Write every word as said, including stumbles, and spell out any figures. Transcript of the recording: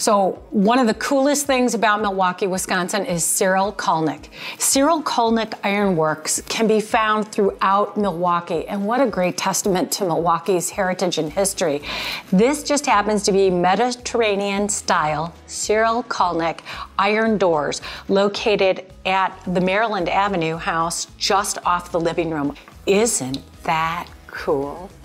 So one of the coolest things about Milwaukee, Wisconsin is Cyril Colnik. Cyril Colnik Ironworks can be found throughout Milwaukee, and what a great testament to Milwaukee's heritage and history. This just happens to be Mediterranean style Cyril Colnik iron doors located at the Maryland Avenue house just off the living room. Isn't that cool?